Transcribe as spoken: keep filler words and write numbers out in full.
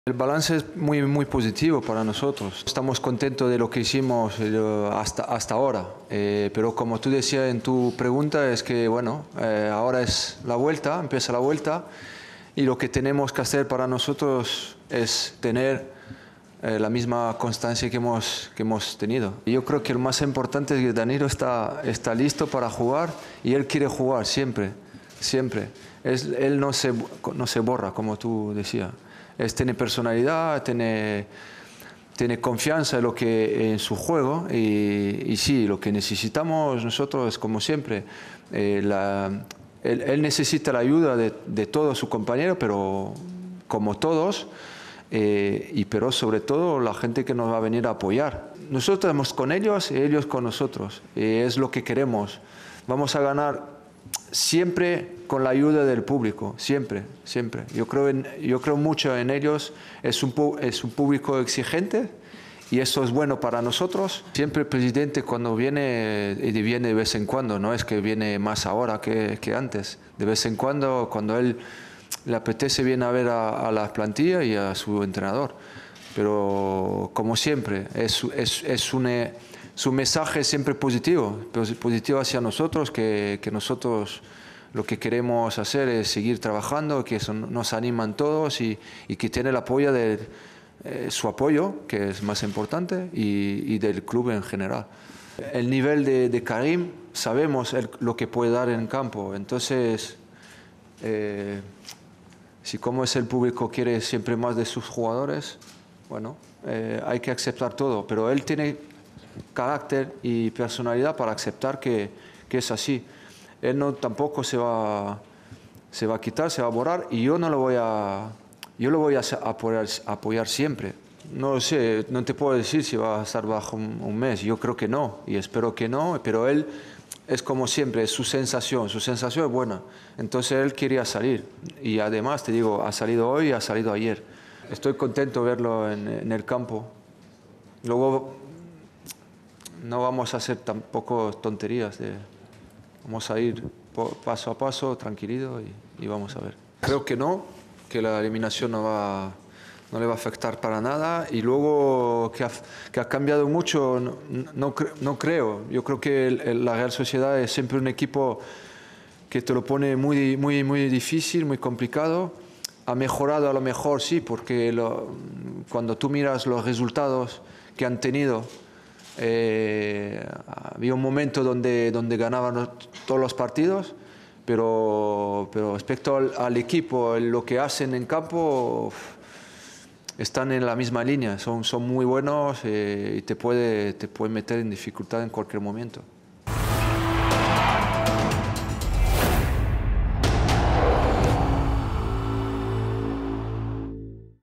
El balance es muy, muy positivo para nosotros. Estamos contentos de lo que hicimos hasta, hasta ahora. Eh, pero como tú decías en tu pregunta, es que bueno, eh, ahora es la vuelta, empieza la vuelta, y lo que tenemos que hacer para nosotros es tener eh, la misma constancia que hemos, que hemos tenido. Yo creo que lo más importante es que Danilo está, está listo para jugar y él quiere jugar siempre, siempre. Es, él no se, no se borra, como tú decías. Es, tiene personalidad, tiene, tiene confianza en, lo que, en su juego y, y sí, lo que necesitamos nosotros es como siempre. Eh, la, él, él necesita la ayuda de, de todos sus compañeros, pero como todos, eh, y pero sobre todo la gente que nos va a venir a apoyar. Nosotros estamos con ellos y ellos con nosotros, y es lo que queremos. Vamos a ganar siempre con la ayuda del público, siempre, siempre. Yo creo, en, yo creo mucho en ellos, es un, es un público exigente y eso es bueno para nosotros. Siempre el presidente cuando viene, y viene de vez en cuando, no es que viene más ahora que, que antes, de vez en cuando, cuando él le apetece, viene a ver a, a la plantilla y a su entrenador. Pero como siempre, es, es, es un... su mensaje es siempre positivo, positivo hacia nosotros, que, que nosotros lo que queremos hacer es seguir trabajando, que eso nos animan todos y, y que tiene el apoyo de eh, su apoyo, que es más importante, y, y del club en general. El nivel de, de Karim, sabemos el, lo que puede dar en campo, entonces eh, si como es el público quiere siempre más de sus jugadores, bueno, eh, hay que aceptar todo, pero él tiene carácter y personalidad para aceptar que, que es así. Él no tampoco se va, se va a quitar, se va a borrar, y yo no lo voy a, yo lo voy a apoyar, apoyar siempre. No sé, no te puedo decir si va a estar bajo un, un mes, yo creo que no, y espero que no, pero él es como siempre, es su sensación, su sensación es buena, entonces él quería salir, y además te digo, ha salido hoy y ha salido ayer. Estoy contento de verlo en, en el campo. Luego no vamos a hacer tampoco tonterías, de, vamos a ir paso a paso, tranquilito, y, y vamos a ver. Creo que no, que la eliminación no, va, no le va a afectar para nada, y luego que ha, que ha cambiado mucho, no, no, no creo. Yo creo que el, el, la Real Sociedad es siempre un equipo que te lo pone muy, muy, muy difícil, muy complicado. Ha mejorado a lo mejor, sí, porque lo, cuando tú miras los resultados que han tenido, Eh, había un momento donde, donde ganaban todos los partidos, pero, pero respecto al, al equipo, lo que hacen en campo, están en la misma línea, son, son muy buenos, eh, y te puede, te puede meter en dificultad en cualquier momento.